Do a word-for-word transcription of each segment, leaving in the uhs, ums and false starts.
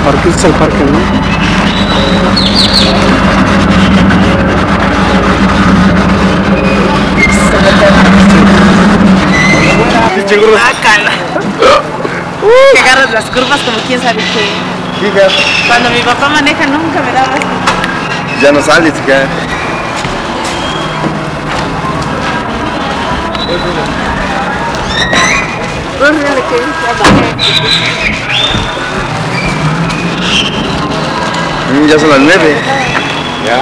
parque, este es el parque, ¿no? Bácala. Que agarras las curvas como quién sabe qué. Fíjate. Cuando mi papá maneja nunca me daba esto. Ya no sales, ¿qué? Mm, ya son las nueve. Ya.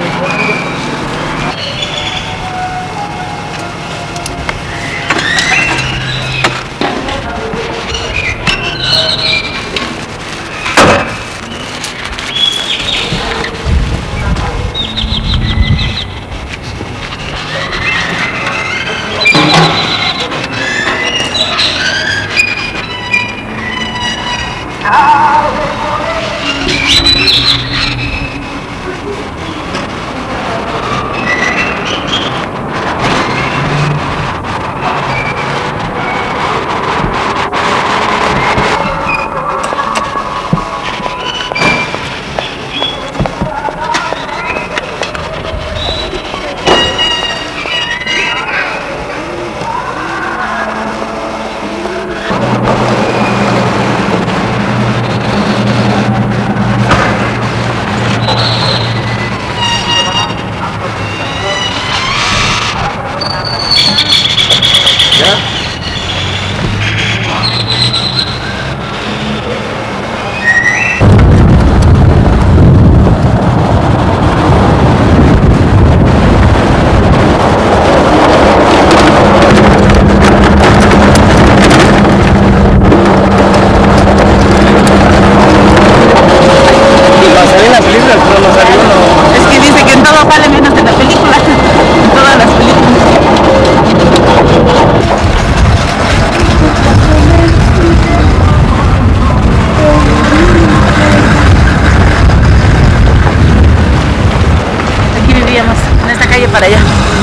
Para allá.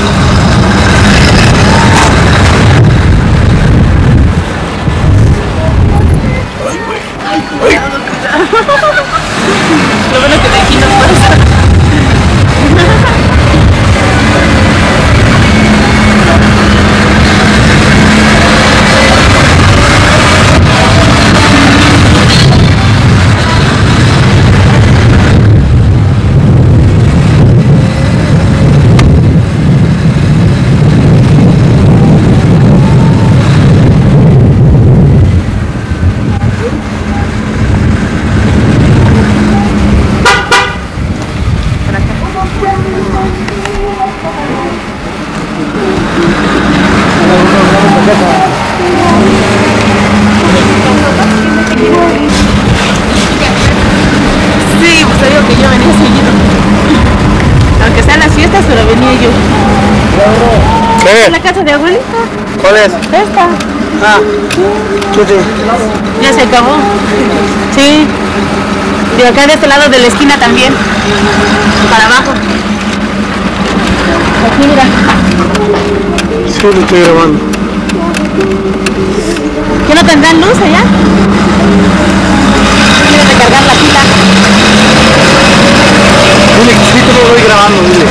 Ay, güey. Ay. Lo bueno que de aquí no pasa. Sí, pues te digo que yo venía seguido. Aunque sean las fiestas, pero venía yo. ¿Qué? ¿Es la casa de abuelita? ¿Cuál es? Esta. Ah, sí, sí. Ya se acabó. Sí. De acá de este lado de la esquina también. Para abajo. Aquí mira. Sí, lo estoy grabando. ¿Que no tendrán luz allá? Quiero recargar la pila. Dile que sí, te lo voy grabando, dile.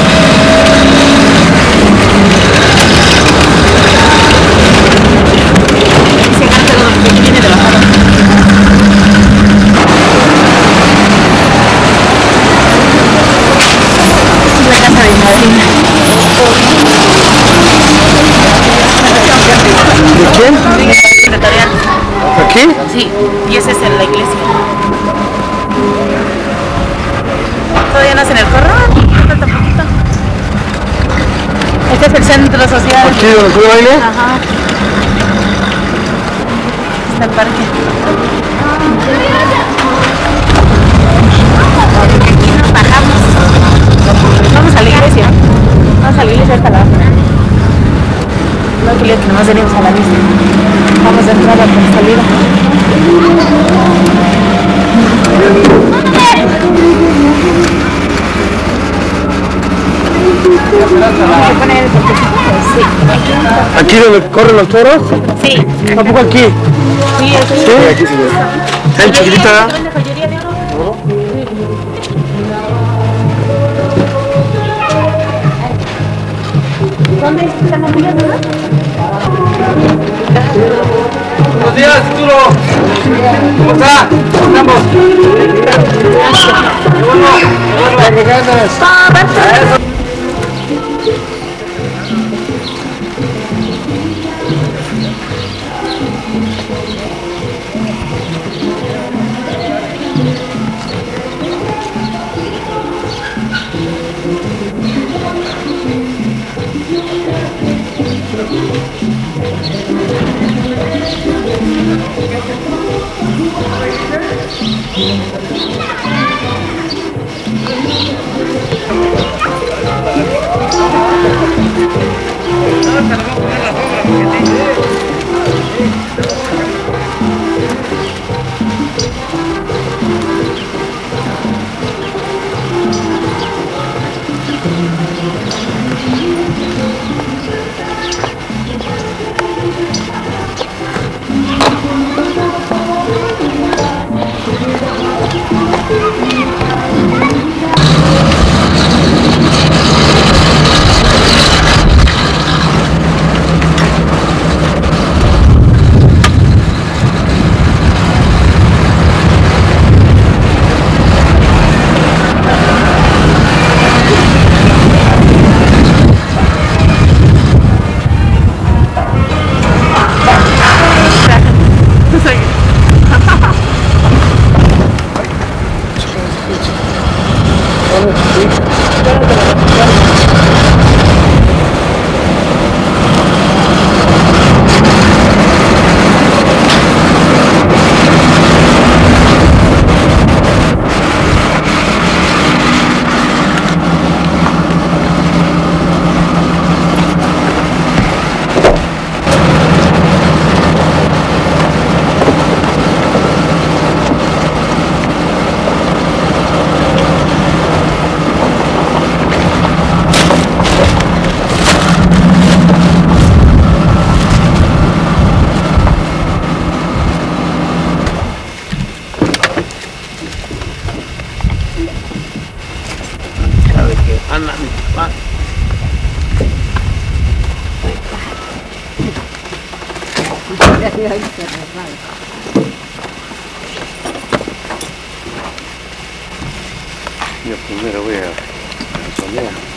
Dice Cántaro que viene de bajada. Es la casa de mi madrina. ¿De quién? Secretarial. ¿Aquí? Sí, y ese es en la iglesia. Todavía no es en el corral, falta poquito. Este es el centro social. ¿Aquí donde tú bailes? Ajá. Está el parque. Aquí nos bajamos. Vamos a la iglesia. Vamos a la iglesia hasta la. No quería que nomás venimos a la misa. Vamos de entrada por salida. Vamos a poner el cortecito. Sí. ¿Aquí donde corren los toros? Sí. ¿Tampoco aquí? Sí, aquí. Sí, aquí sí. Está en chiquitita. ¿Vende joyería de oro? ¿Dónde está la familia, verdad? Buenos días, Arturo. ¿Cómo está? ¿Cómo estamos? Qué bueno. Qué bueno. Ganas. Ah, perfecto. Anda, va. Yo primero voy a...